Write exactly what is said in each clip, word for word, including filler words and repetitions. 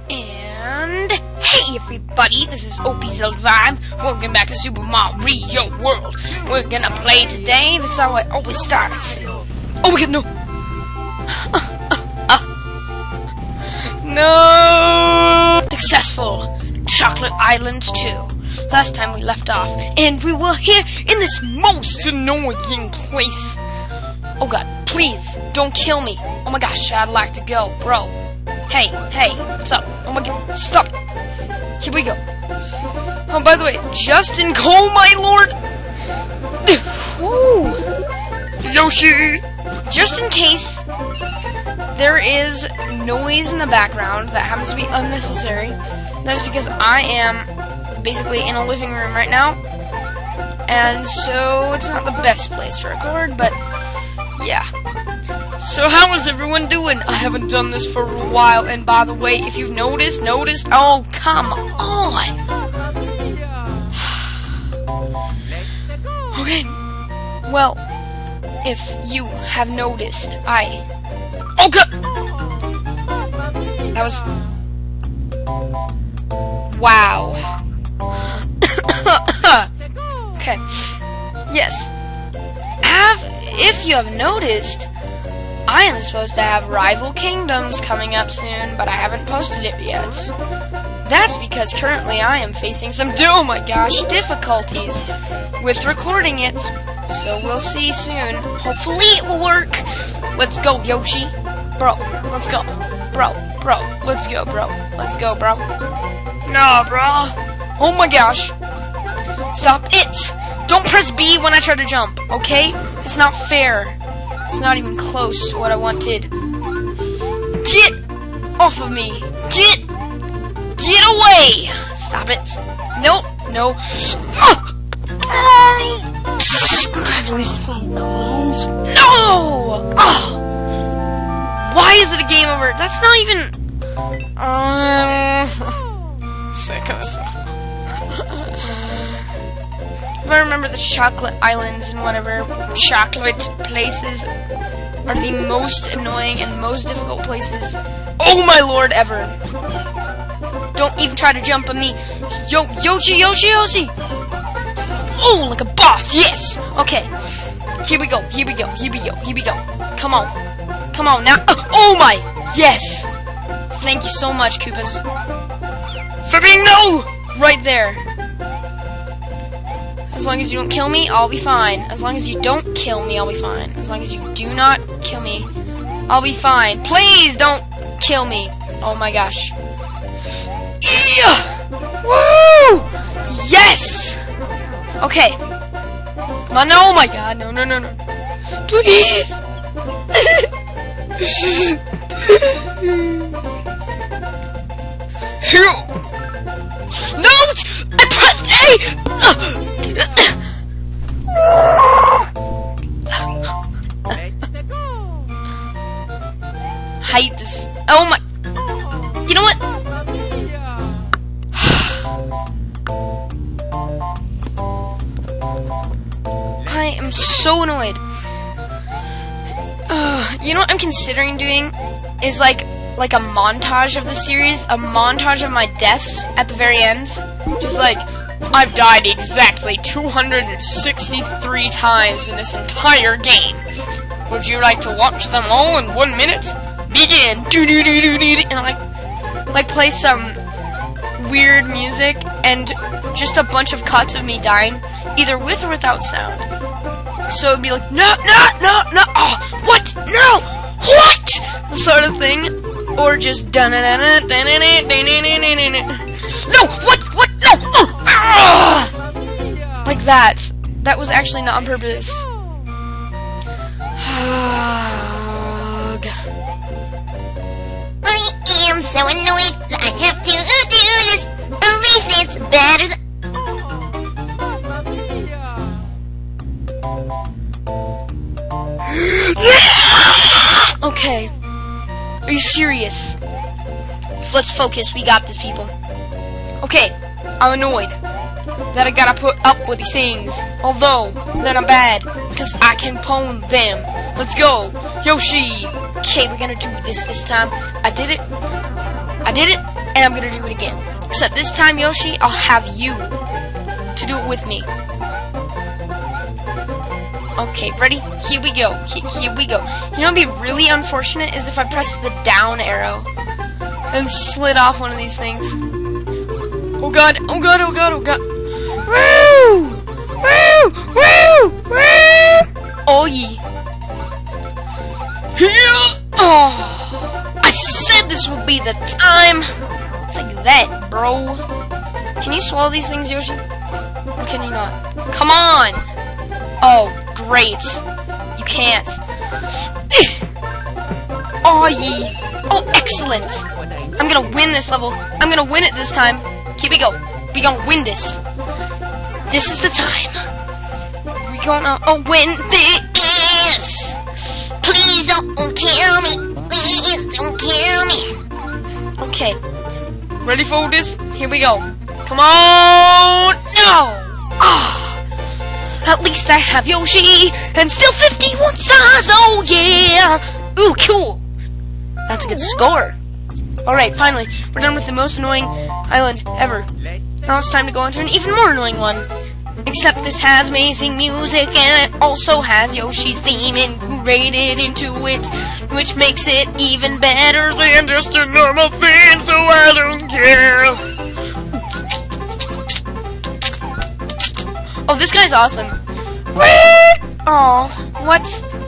And hey everybody, this is O P Survive. Welcome back to Super Mario World. We're gonna play today. That's how it always starts. Oh my god, no! No! Successful! Chocolate Island two. Last time we left off, and we were here in this most annoying place. Oh god, please, don't kill me. Oh my gosh, I'd like to go, bro. Hey, hey, what's up? Oh my god, stop it. Here we go. Oh, by the way, Justin Cole, my lord! Woo! Yoshi! Just in case there is noise in the background that happens to be unnecessary, that is because I am basically in a living room right now, and so it's not the best place to record, but yeah. So how is everyone doing? I haven't done this for a while, and by the way, if you've noticed, noticed, oh, come on! Okay, well, if you have noticed, I... Oh god! That was... Wow. Okay. Yes. Have, if you have noticed, I am supposed to have Rival Kingdoms coming up soon, but I haven't posted it yet. That's because currently I am facing some, oh my gosh, difficulties with recording it. So we'll see soon. Hopefully it will work. Let's go, Yoshi. Bro, let's go. Bro, bro, let's go, bro. Let's go, bro. Nah, bro. Oh my gosh. Stop it. Don't press B when I try to jump, okay? It's not fair. It's not even close to what I wanted. Get off of me. Get. Get away. Stop it. Nope. No. No. Oh. Why is it a game over? That's not even... Uh, sick of this stuff. If I remember, the chocolate islands and whatever chocolate places are the most annoying and most difficult places, oh my lord, ever. Don't even try to jump on me. Yo, Yoshi, Yoshi, Yoshi. Oh, like a boss, yes. Okay, here we go, here we go, here we go, here we go. Come on. Come on now. Oh my! Yes! Thank you so much, Koopas. For being no! Right there. As long as you don't kill me, I'll be fine. As long as you don't kill me, I'll be fine. As long as you do not kill me, I'll be fine. Please don't kill me. Oh my gosh. Yeah! Woo! Yes! Okay. Come on, no, oh my god, no, no, no, no. Please! No! I pressed A! I hate this. Oh my... You know what? I am so annoyed. Uh, you know what I'm considering doing is like like a montage of the series, a montage of my deaths at the very end. Just like, I've died exactly two hundred sixty-three times in this entire game. Would you like to watch them all in one minute? Begin. And like like play some weird music and just a bunch of cuts of me dying, either with or without sound. So it'd be like, no, no, no, no, oh, what, no, what, sort of thing, or just dun dun dun dun dun dun dun. No, what, what, no, oh, ah! Like that. That was actually not on purpose. I am so annoyed that I have to do this. At least it's better than... Okay. Are you serious? Let's focus. We got this, people. Okay. I'm annoyed that I gotta put up with these things. Although, they're not bad, because I can pwn them. Let's go. Yoshi. Okay, we're gonna do this this time. I did it. I did it. and I'm gonna do it again. Except this time, Yoshi, I'll have you to do it with me. Okay, ready? Here we go. He here we go. You know what'd be really unfortunate is if I pressed the down arrow and slid off one of these things. Oh god, oh god, oh god, oh god. Woo! Woo! Woo! Woo! Oh yeah. Oh, I said this would be the time. It's like that, bro. Can you swallow these things, Yoshi? Or can you not? Come on! Oh, great. You can't. Oh, ye. Oh, excellent. I'm gonna win this level. I'm gonna win it this time. Here we go. We gonna win this. This is the time. We gonna oh, win this. Please don't kill me. Please don't kill me. Okay. Ready for this? Here we go. Come on! No! Ah! At least I have Yoshi and still fifty-one stars. Oh yeah! Ooh, cool. That's a good score. Alright, finally, we're done with the most annoying island ever. Now it's time to go on to an even more annoying one. Except this has amazing music and it also has Yoshi's theme integrated into it, which makes it even better than just a normal theme, so I don't care. Oh, this guy's awesome. Oh, what?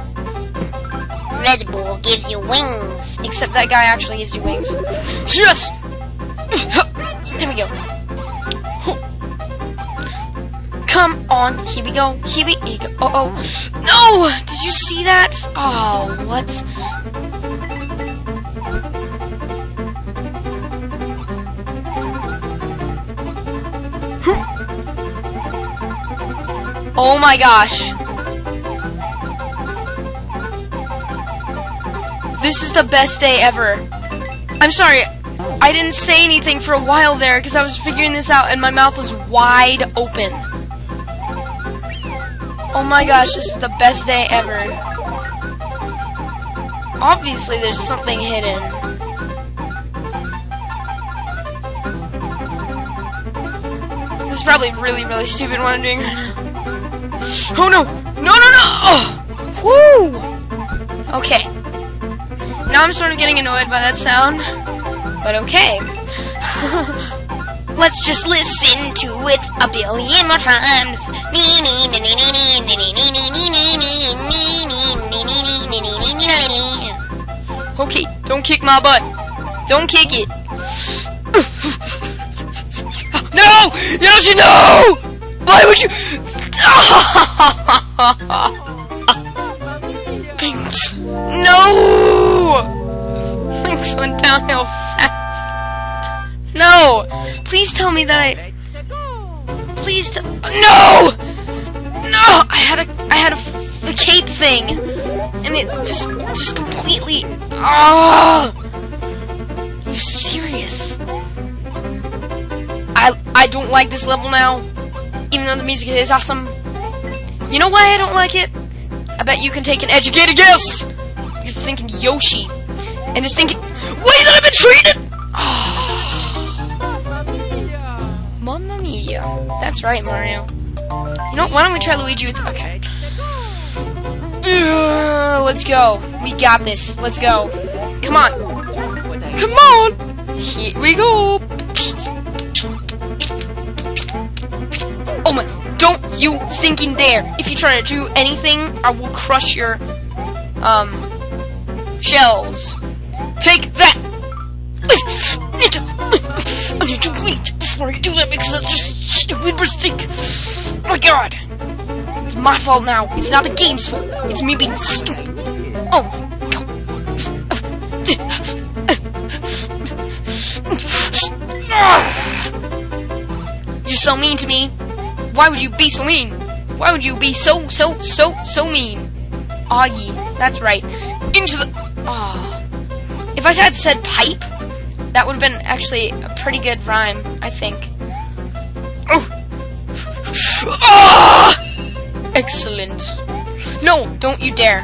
Red Bull gives you wings. Except that guy actually gives you wings. Yes! There we go. Come on. Here we go. Here we go. Oh, oh. No! Did you see that? Oh, what? Oh my gosh. This is the best day ever. I'm sorry, I didn't say anything for a while there because I was figuring this out and my mouth was wide open. Oh my gosh, this is the best day ever. Obviously, there's something hidden. This is probably really, really stupid what I'm doing right now. Oh no! No, no, no! Oh! Woo! Okay. Now I'm sort of getting annoyed by that sound, but okay. Let's just listen to it a billion more times. Okay, don't kick my butt. Don't kick it. No! Yoshi, no! Why would you? Thanks. No! Things went downhill fast. No! Please tell me that I. Please. T no! No! I had a. I had a, f a cape thing, and it just, just completely. Ah! Oh, you serious? I. I don't like this level now, even though the music is awesome. You know why I don't like it? I bet you can take an educated guess. Because it's thinking Yoshi, and it's thinking, way that I've been treated. Oh. Mamma mia! That's right, Mario. You know what? Why don't we try Luigi with? Okay. Uh, let's go. We got this. Let's go. Come on. Come on. Here we go. Oh my. Don't you stinking dare. If you try to do anything, I will crush your, um, shells. Take that! I need to wait before you do that because that's just a stupid mistake. Oh my god. It's my fault now. It's not the game's fault. It's me being stupid. Oh my god. You're so mean to me. Why would you be so mean? Why would you be so, so, so, so mean? Aw, ye. That's right. Into the... Ah. Oh. If I had said pipe, that would have been actually a pretty good rhyme, I think. Oh. Ah! Excellent. No, don't you dare.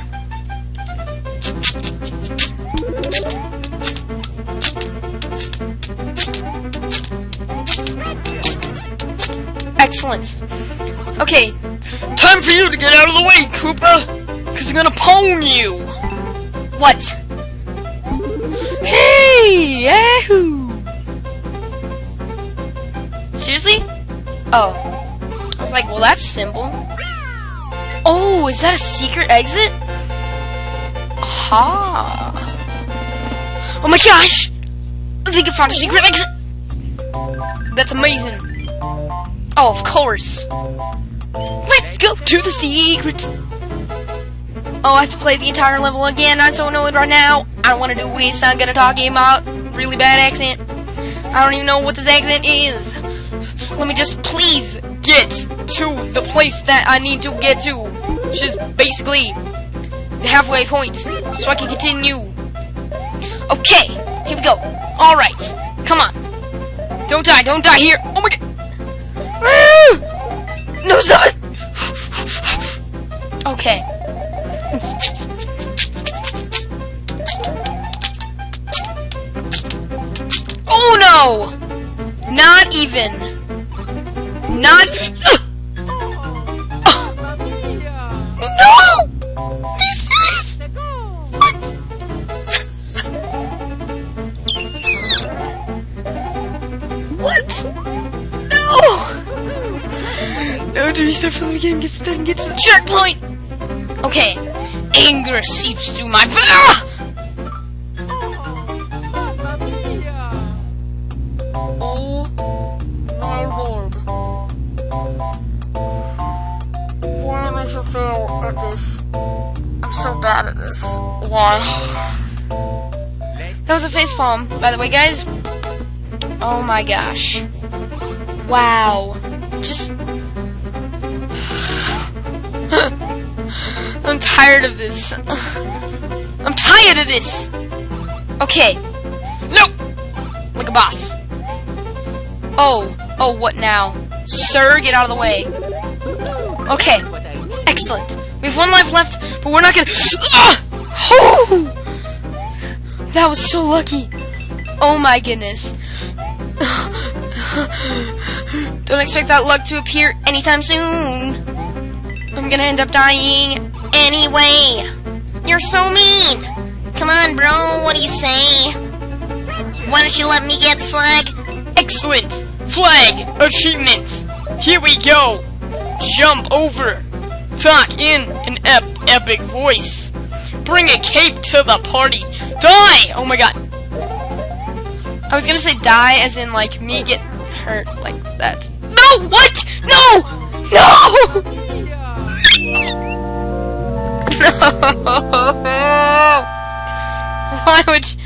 Excellent. Okay, time for you to get out of the way, Koopa, because I'm gonna pwn you. What? Hey, yahoo! Seriously? Oh. I was like, well, that's simple. Oh, is that a secret exit? Aha. Oh my gosh! I think I found a secret exit! That's amazing. Oh, of course. Let's go to the secret. Oh, I have to play the entire level again. I don't know it right now. I don't want to do this. I'm gonna talk about really bad accent. I don't even know what this accent is. Let me just please get to the place that I need to get to, which is basically the halfway point, so I can continue. Okay, here we go. All right, come on. Don't die, don't die here. Oh my god. No, stop it. Okay. Oh no! Not even. Not. No! Are you serious? What? What? No! No, do restart from the beginning, get stuck and get to the checkpoint! Okay. Anger seeps through my. Ah! Oh my lord. Why am I so fail at this? I'm so bad at this. Why? That was a facepalm, by the way, guys. Oh my gosh. Wow. Just... I'm tired of this. I'm tired of this! Okay. No! Like a boss. Oh. Oh, what now? Sir, get out of the way. Okay. Excellent. We have one life left, but we're not gonna... Ah! Oh! That was so lucky. Oh my goodness. Don't expect that luck to appear anytime soon. I'm gonna end up dying anyway. You're so mean. Come on, bro, what do you say? Why don't you let me get this flag? Excellent. Flag achievement. Here we go. Jump over. Talk in an ep epic voice. Bring a cape to the party. Die! Oh my god. I was gonna say die as in like me get hurt like that. No! What? No! No! No! Why would you...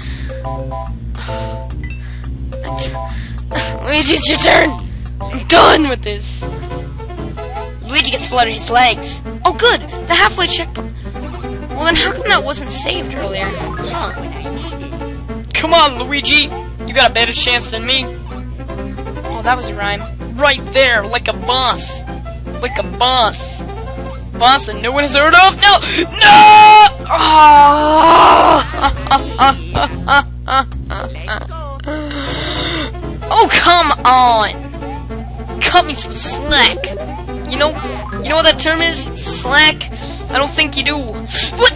Luigi, it's your turn! I'm done with this! Luigi gets flooded his legs. Oh good! The halfway checkpoint. Well then how come that wasn't saved earlier? Huh. Come on, Luigi! You got a better chance than me. Oh, that was a rhyme. Right there, like a boss. Like a boss. Boss that no one has heard of? No! No! Oh, oh come on! Cut me some slack. You know, you know what that term is? Slack? I don't think you do. What?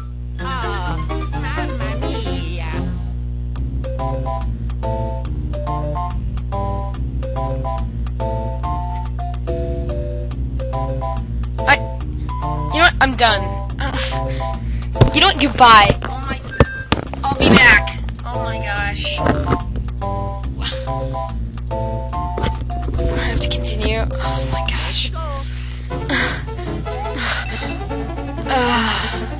I'm done. Uh, you know what? Goodbye. Oh my. I'll be back. Oh my gosh. I have to continue. Oh my gosh. Uh,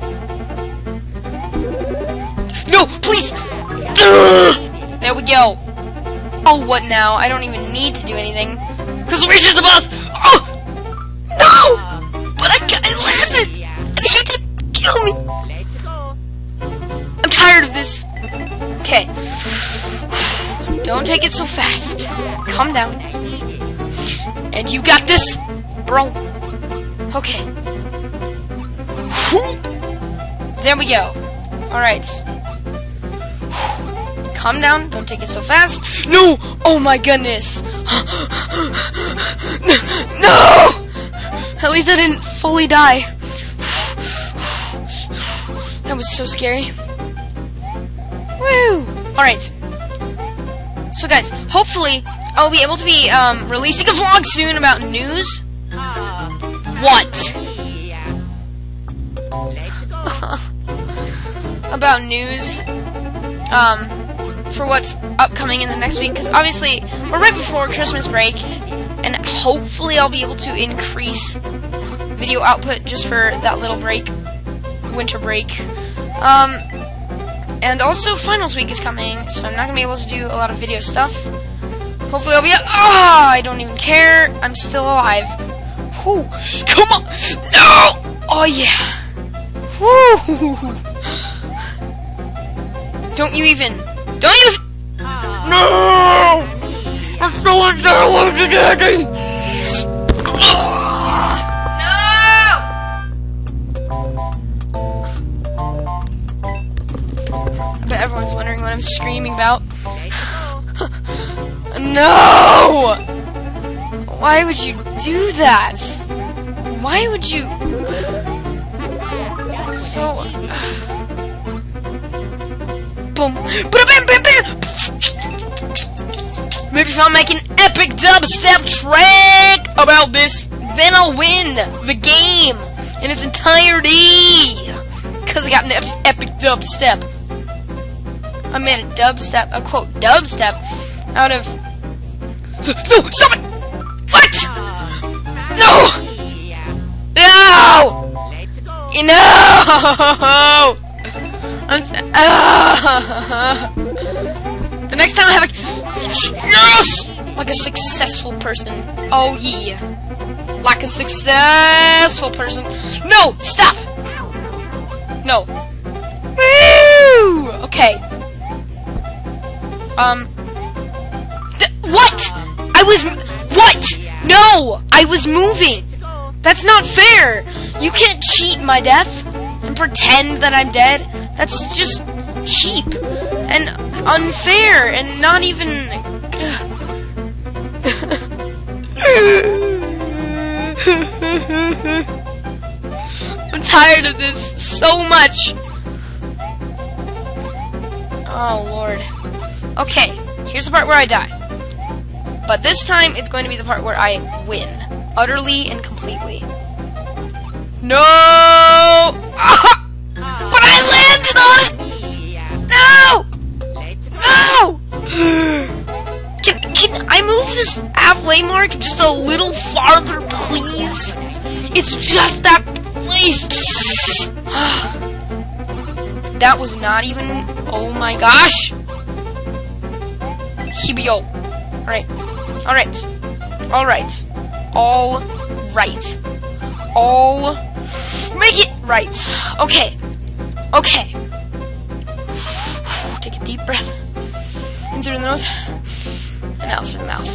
no, please. There we go. Oh, what now? I don't even need to do anything. Because Luigi's the boss. Oh no! But I, I landed! And he didn't kill me! I'm tired of this. Okay. Don't take it so fast. Calm down. And you got this, bro. Okay. There we go. Alright. calm down. Don't take it so fast. No! Oh my goodness! No! At least I didn't fully die. That was so scary. Woo! Alright. So guys, hopefully I'll be able to be um, releasing a vlog soon about news. What? About news. Um, for what's upcoming in the next week. Because obviously, we're right before Christmas break. And hopefully I'll be able to increase video output just for that little break. Winter break. Um, and also finals week is coming, so I'm not gonna be able to do a lot of video stuff. Hopefully I'll be. Ah, oh, I don't even care. I'm still alive. Whew. Come on! No! Oh yeah. Woo! Don't you even? Don't you? No! I'm so unsettled to daddy. Everyone's wondering what I'm screaming about. No! Why would you do that? Why would you? So. Boom. Bam, bam, bam, bam. Maybe if I make an epic dubstep track about this, then I'll win the game in its entirety. Because I got an epic dubstep. I made a dubstep, a quote, dubstep, out of... No! Stop it! What? No! No! No! I'm... Uh, the next time I have a... Yes! Like a successful person. Oh, yeah. Like a successful person. No! Stop! No. Woo! Okay. Um. Th what? I was. What? No! I was moving! That's not fair! You can't cheat my death and pretend that I'm dead. That's just cheap and unfair and not even. I'm tired of this so much. Oh, Lord. Okay, here's the part where I die. But this time, it's going to be the part where I win. Utterly and completely. No! Ah! But I landed on it! No! No! Can, can I move this halfway mark just a little farther, please? It's just that place. That was not even... Oh my gosh! Here we go. Alright. Alright. Alright. All right. All... Make it right. Okay. Okay. Take a deep breath. In through the nose. And out through the mouth.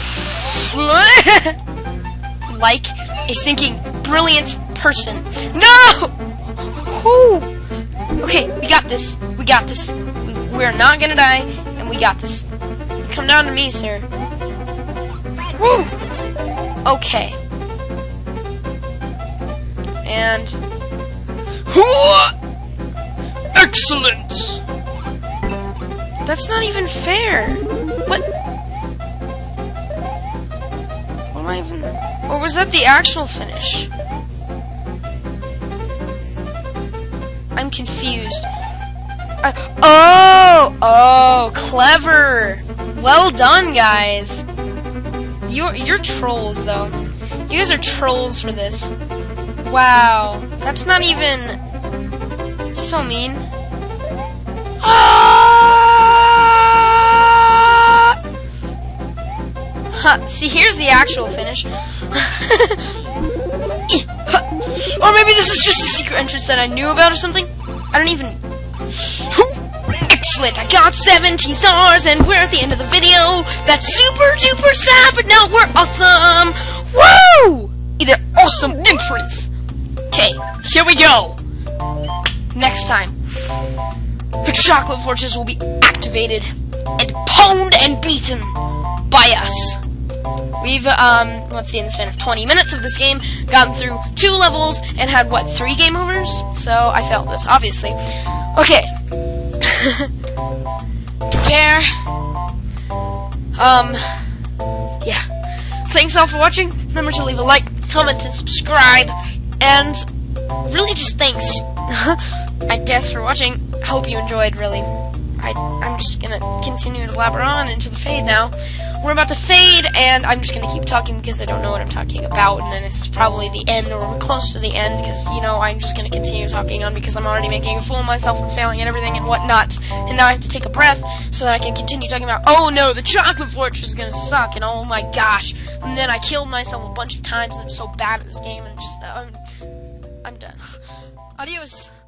Like a sinking, brilliant person. No! Whew. Okay, we got this. We got this. We, we're not gonna die, and we got this. Come down to me, sir. Woo! Okay. And... Excellent! That's not even fair. What? What am I even... Or was that the actual finish? I'm confused. I, oh! Oh! Clever! Well done, guys! You're, you're trolls, though. You guys are trolls for this. Wow. That's not even... You're so mean. Ah! Huh. See, here's the actual finish. Or maybe this is just a secret entrance that I knew about or something? I don't even... Excellent! I got seventeen stars and we're at the end of the video! That's super duper sad, but now we're awesome! Woo! Either awesome entrance! Okay, here we go! Next time, the chocolate fortress will be activated. invaded and pwned and beaten by us. We've, um, let's see, in the span of twenty minutes of this game, gotten through two levels and had, what, three game overs? So, I failed this, obviously. Okay. Prepare. Um, yeah. Thanks all for watching. Remember to leave a like, comment, and subscribe. And really just thanks, I guess, for watching. I hope you enjoyed, really. I, I'm just gonna continue to blabber on into the fade now. We're about to fade, and I'm just gonna keep talking because I don't know what I'm talking about, and then it's probably the end, or we're close to the end, because, you know, I'm just gonna continue talking on because I'm already making a fool of myself and failing at everything and whatnot, and now I have to take a breath so that I can continue talking about, oh no, the Chocolate Fortress is gonna suck, and oh my gosh, and then I killed myself a bunch of times, and I'm so bad at this game, and just, uh, I'm, I'm done. Adios.